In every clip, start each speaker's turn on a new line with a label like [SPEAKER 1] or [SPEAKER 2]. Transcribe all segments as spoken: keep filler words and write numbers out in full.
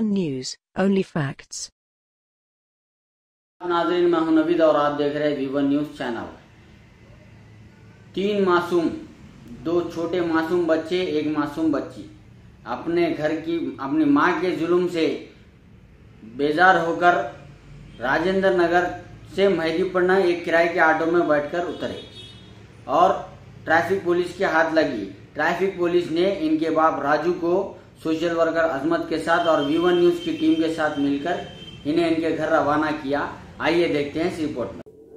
[SPEAKER 1] One news, only facts.
[SPEAKER 2] नाज़रीन, मैं हूं नवीद और आप देख रहे हैं वी वन न्यूज़ चैनल। तीन मासूम, दो छोटे मासूम बच्चे, एक मासूम बच्ची अपने घर की अपनी मां के जुल्म से बेजार होकर राजेंद्र नगर से मेहदीपट्टनम एक किराए के ऑटो में बैठकर उतरे और ट्रैफिक पुलिस के हाथ लगी। ट्रैफिक पुलिस ने इनके बाप राजू को सोशल वर्कर अजमत के साथ और वी वन न्यूज़ की टीम के साथ मिलकर इन्हें इनके घर रवाना किया। आइए देखते हैं इस रिपोर्ट में।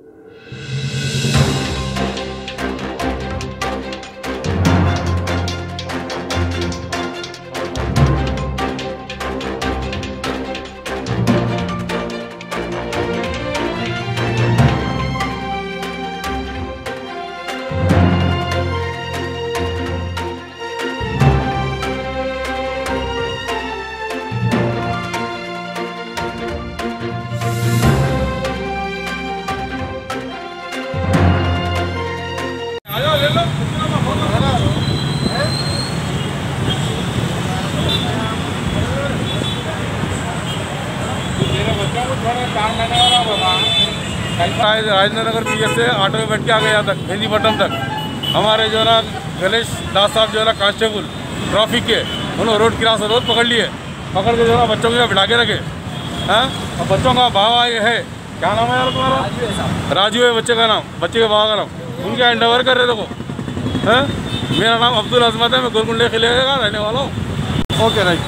[SPEAKER 3] राजेंद्र नगर पी एस से ऑटो में बैठ के आ गए यहाँ तक मेहदीपट्टनम तक। हमारे जो है ना गणेश दास साहब जो है ना कांस्टेबल ट्रैफिक के, उन्होंने रोड क्रॉस रोड पकड़ लिए, पकड़ के जो है बच्चों को बिठा के रखे हैं। और बच्चों का बाबा ये है, क्या नाम है यार तुम्हारा? राजू है बच्चे का नाम, बच्चे के बाबा का नाम। उनके हैंडओवर कर रहे देखो हैं। मेरा नाम अब्दुल अजमत है, मैं गोलकुंडा किले का रहने वाला हूँ। ओके राइट,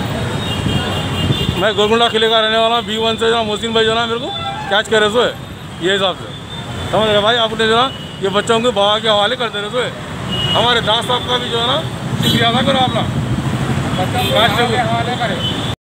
[SPEAKER 3] मैं गोलकुंडा किले का रहने वाला हूँ। बी वन से जो है मोहसिन भाई जो है मेरे को कैच करे सो है ये हिसाब से, समझ रहे भाई। आपने जो है ये बच्चों को बाबा के हवाले करते रहे सो है। हमारे दास साहब का भी जो है ना शुक्रिया अदा करो अपना, बच्चों के हवाले करें।